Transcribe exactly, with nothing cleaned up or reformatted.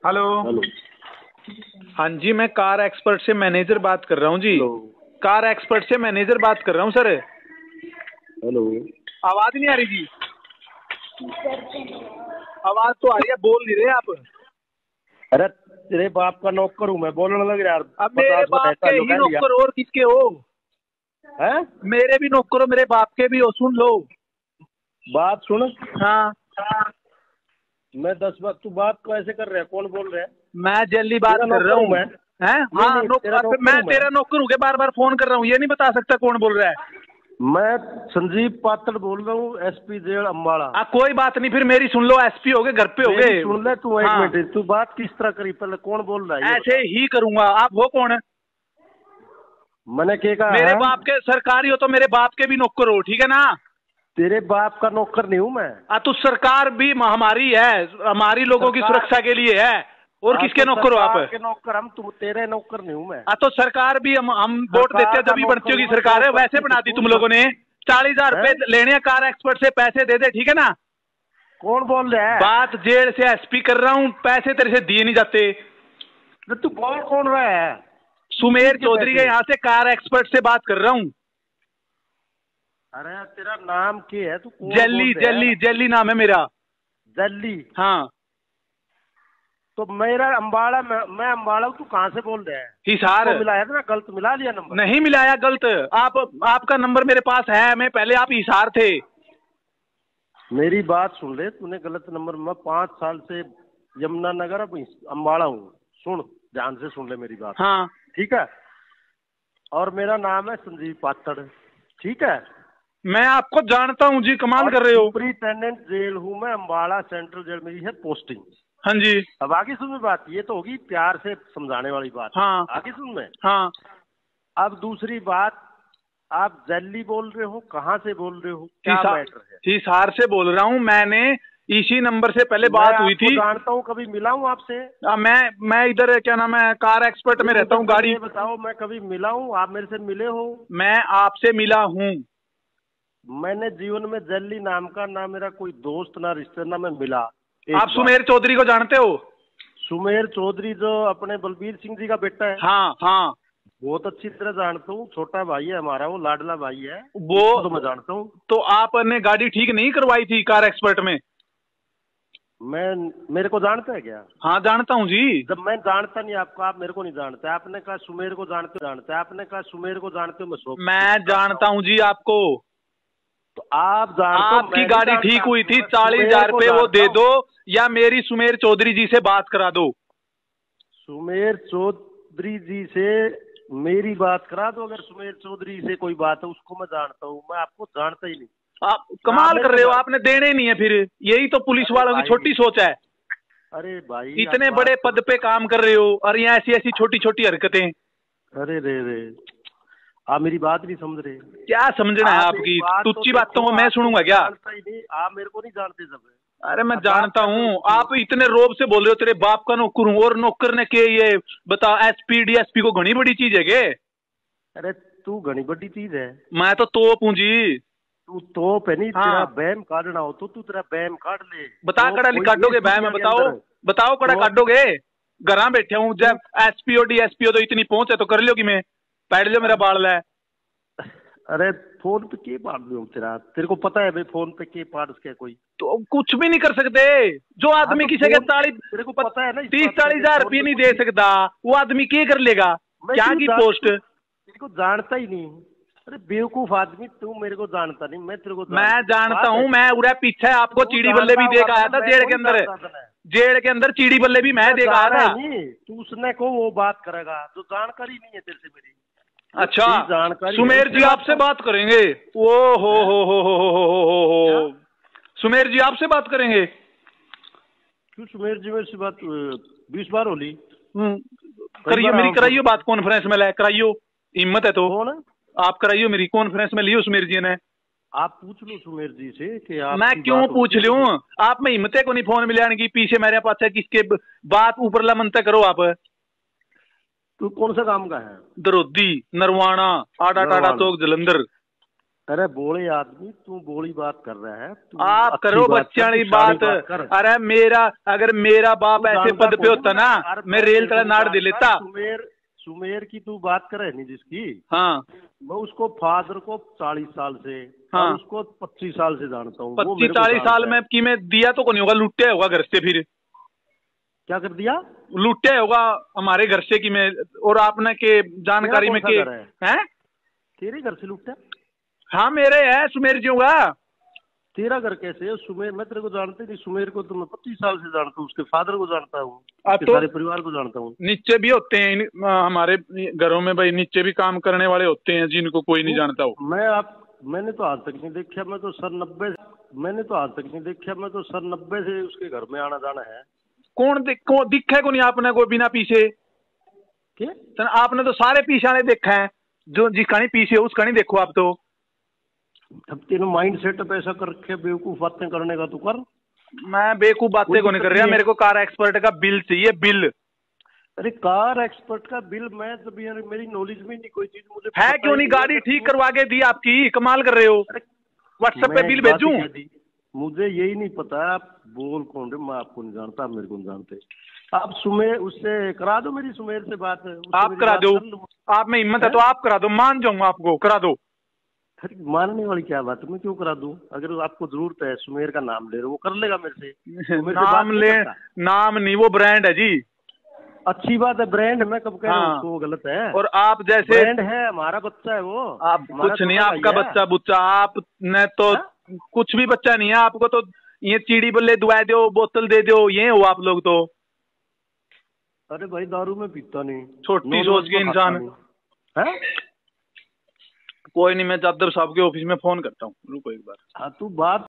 Hello. Hello. हाँ जी, मैं car expert से मैनेजर बात कर रहा हूँ जी। कार एक्सपर्ट से मैनेजर बात कर रहा हूँ सर। हेलो। आवाज नहीं आ रही जी? आवाज तो आ रही है, बोल नहीं रहे आप। अरे तेरे बाप का नौकर हूँ मैं, बोलने लग यार। अब मेरे बाप के ही नौकर और किसके हो? हैं? मेरे भी नौकर हो, मेरे बाप के भी हो, सुन लो। बात सुन। हाँ। मैं दस बार, तू बात को ऐसे कर रहा है, कौन बोल रहा है? मैं जल्दी बात कर रहा हूँ मैं हैं? हाँ, तेरा नौकर, मैं तेरा नौकर हूँ के बार बार फोन कर रहा हूँ, ये नहीं बता सकता कौन बोल रहा है? मैं संजीव पात्र बोल रहा हूँ, एसपी जेल अम्बाड़ा। आ, कोई बात नहीं, फिर मेरी सुन लो। एसपी हो गए, घर पे हो गए। सुन ले तू, एक हाँ। मिनट, तू बात किस तरह करी पहले, कौन बोल रहा है? ऐसे ही करूंगा। आप हो कौन? मैंने क्या कहा? मेरे बाप के सरकारी हो तो मेरे बाप के भी नौकर हो, ठीक है ना? तेरे बाप का नौकर नहीं हूँ मैं। आ, तो सरकार भी हमारी है, हमारी लोगों की सुरक्षा के लिए है। और किसके नौकर हो आप? के नौकर हम, तुम तेरे नौकर नहीं हूँ मैं। आ, तो सरकार भी हम हम वोट देते हैं जब बनती होगी सरकार है, वैसे बना दी तुम लोगों ने। चालीस हजार रुपए लेने कार एक्सपर्ट से, पैसे दे दे, ठीक है ना? कौन बोल रहा है? बात जेल से एसपी कर रहा हूँ, पैसे तेरे से दिए नहीं जाते। तू बोल कौन रहा है? सुमेर चौधरी के यहाँ से कार एक्सपर्ट से बात कर रहा हूँ। अरे तेरा नाम क्या है? तू जल्ली जल्ली जल्ली नाम है मेरा। जल्ली? हाँ। तो मेरा अम्बाड़ा, मैं, मैं अम्बाड़ा हूँ, तू कहाँ से बोल रहा है? हिसार। मिलाया था ना, गलत मिला लिया नंबर? नहीं मिलाया गलत। आप आपका नंबर मेरे पास है, मैं पहले आप हिसार थे। मेरी बात सुन ले, तूने गलत नंबर। मैं पाँच साल से यमुनानगर अब अम्बाड़ा हूँ। सुन ध्यान से, सुन ले मेरी बात। हाँ ठीक है। और मेरा नाम है संजीव पात्र, ठीक है? मैं आपको जानता हूँ जी, कमाल कर रहे हो। सुपरिटेंडेंट जेल हूँ मैं, अम्बाड़ा सेंट्रल जेल मेरी है पोस्टिंग। हाँ जी। अब आगे सुन बात, ये तो होगी प्यार से समझाने वाली बात। हाँ। आगे सुन में। हाँ। अब दूसरी बात, आप जल्दी बोल रहे हो, कहाँ से बोल रहे हो, क्या मैटर है? हिसार से बोल रहा हूँ। मैंने इसी नंबर से पहले बात हुई थी। जानता हूँ, कभी मिला हूँ आपसे? आ, मैं मैं इधर क्या नाम है, कार एक्सपर्ट में रहता हूँ। गाड़ी बताओ, मैं कभी मिला हूँ? आप मेरे से मिले हो? मैं आपसे मिला हूँ। मैंने जीवन में जल्दी नाम का ना मेरा कोई दोस्त, ना रिश्तेदार, ना मैं मिला। आप सुमेर चौधरी को जानते हो? सुमेर चौधरी जो अपने बलबीर सिंह जी का बेटा है? हाँ हाँ, बहुत अच्छी तरह जानता हूँ। छोटा भाई है हमारा, वो लाडला भाई है वो तो मैं जानता हूँ। तो आपने गाड़ी ठीक नहीं करवाई थी कार एक्सपर्ट में? मैं, मेरे को जानते हैं क्या? हाँ जानता हूँ जी। जब मैं जानता नहीं आपको, आप मेरे को नहीं जानते। आपने कहा सुमेर को जानते जानते आपने कहा सुमेर को जानते हो। मैं मैं जानता हूँ जी आपको। तो आप जानते, आपकी गाड़ी ठीक हुई थी, चालीस हजार रुपए वो दे दो या मेरी सुमेर चौधरी जी से बात करा दो। सुमेर चौधरी जी से मेरी बात करा दो। अगर सुमेर चौधरी से कोई बात है, उसको मैं जानता हूँ। मैं आपको जानता ही नहीं। आप कमाल कर रहे हो, आपने देने ही नहीं है फिर। यही तो पुलिस वालों की छोटी सोच है। अरे भाई, इतने बड़े पद पे काम कर रहे हो और ये ऐसी ऐसी छोटी छोटी हरकतें। अरे रे रे, आप मेरी बात नहीं समझ रहे। क्या समझना है आपकी? तुच्छी बातों को मैं सुनूंगा क्या? आप मेरे को नहीं जानते सब। अरे मैं जानता हूँ। आप इतने रोब से बोल रहे हो, तेरे बाप का नौकर हूँ। और नौकर ने के ये बता, एसपी डीएसपी को घनी बड़ी चीज है के? अरे तू घनी बड़ी चीज है। मैं तो तोप हूँ जी। तू तोप है नहीं। हाँ। तेरा बैम काटना हो तो तू तेरा बैम काट ले। बता कड़ा काटोगे बैम? बताओ बताओ कड़ा काटोगे? घर बैठे हूँ, जब एसपी ओ डीएसपी हो तो इतनी पहुंच है तो कर लो कि मैं पैड लो मेरा बाल है। अरे फोन पे के पाड़ दूं तेरा? तेरे को पता है भाई फोन पे के पाड़ के कोई तो कुछ भी नहीं कर सकते। जो आदमी किसी के चालीस तेरे को पता है ना, तीस चालीस हजार रुपये नहीं दे सकता, वो आदमी क्या कर लेगा? क्या की पोस्ट? तेरे को जानता ही नहीं। अरे बेवकूफ आदमी, तू मेरे को जानता नहीं, मैं तेरे को मैं जानता हूँ। मैं उड़ा पीछे आपको चीड़ी बल्ले भी देख आया था जेल के अंदर। जेल के अंदर चीड़ी बल्ले भी मैं देख आया था। तू उसने को वो बात करेगा जो जानकारी नहीं है तेरे से मेरी। अच्छा, सुमेर जी आपसे बात करेंगे? ओ हो हो हो हो हो हो हो सुमेर जी आपसे बात करेंगे? क्यों सुमेर जी मेरे से बात बीस बार होली? करियो मेरी, कराइयो बात कॉन्फ्रेंस में। लाए कराइयो, हिम्मत है तो आप कराइयो मेरी कॉन्फ्रेंस में। लियो सुमेर जी ने। आप पूछ लो सुमेर जी से कि आप। मैं क्यों पूछ लूं? आप में हिम्मत को नहीं फोन मिलाने की, पीछे मेरे पास है किसके बात ऊपर ला मनता करो आप। तू कौन सा काम का है? दरोदी, नरवाना, आड़ा टाड़ा चौक, जलंधर। अरे बोले आदमी, तू बोली बात कर रहा है, तू आप करो बच्चा वाली बात। अरे मेरा अगर मेरा बाप ऐसे पद पे होता ना, मैं रेल तला नाड़ दे लेता। सुमेर सुमेर की तू बात करे नहीं जिसकी, हाँ मैं उसको फादर को चालीस साल से, हाँ और उसको पच्चीस साल से जानता हूँ। पच्चीस चालीस साल में की में दिया तो को नहीं होगा, लुटे होगा घर से। फिर क्या कर दिया? लुटे होगा हमारे घर से की में, और आपने के जानकारी में के हैं तेरे घर से लुटा? हाँ मेरे है, सुमेर जी होगा। तेरा घर कैसे? सुमेर मैं तेरे को जानते नहीं, सुमेर को तो मैं पच्चीस साल से जानता हूँ, उसके फादर को जानता हूँ, उसके तो सारे परिवार को जानता हूँ। नीचे भी होते हैं हमारे घरों में भाई, नीचे भी काम करने वाले होते हैं जिनको कोई नहीं जानता हो। मैं आप मैंने तो आज तक नहीं देखा, मैं तो सर नब्बे मैंने तो आज तक नहीं देखा, मैं तो सर नब्बे से उसके घर में आना जाना है। कौन दिखो दिखे को नहीं आपने कोई बिना पीछे के? आपने तो सारे पीछे आने देखा है, जो जिसका नहीं पीछे उसका नहीं देखो आप। तो अब तेरे माइंड सेटअप ऐसा कर रखे बेवकूफ बातें करने का, तू कर। मैं बेवकूफ बातें को नहीं कर रहा, मेरे को कार एक्सपर्ट का बिल चाहिए, बिल। अरे कार एक्सपर्ट का बिल? मैं तो भी मेरी नॉलेज में नहीं कोई चीज, मुझे है क्यों नहीं? गाड़ी ठीक करवा के दी आपकी, कमाल कर रहे हो। व्हाट्सएप पे बिल भेजूं? मुझे यही नहीं पता आप बोल कौन रहे, मैं आपको नहीं जानता, आप मेरे को नहीं जानते। आप सुमेर उससे करा दो, मेरी सुमेर से बात। आप करा दो, आप में हिम्मत है तो आप करा दो, मान जाऊंगा आपको, करा दो। मानने वाली क्या बात है, मैं क्यों करा दूं? अगर आपको जरूरत है, सुमेर का नाम ले रहे हो, वो कर लेगा मेरे से। नाम ले, नाम नहीं, वो ब्रांड है जी। अच्छी बात है, ब्रांड। मैं कब कह रहा हूँ वो गलत है? और आप जैसे ब्रांड है, हमारा बच्चा है वो। आप कुछ नहीं, आपका बच्चा बुच्चा आप ने तो हा? कुछ भी बच्चा नहीं है आपको तो। ये चीड़ी बल्ले दुआ दो, बोतल दे दो, ये हो आप लोग तो। अरे भाई दारू में पीता नहीं, छोटी सोच के इंसान है। कोई नहीं, मैं जादव साहब के ऑफिस में फोन करता हूँ, रुको एक बार। हाँ तू बात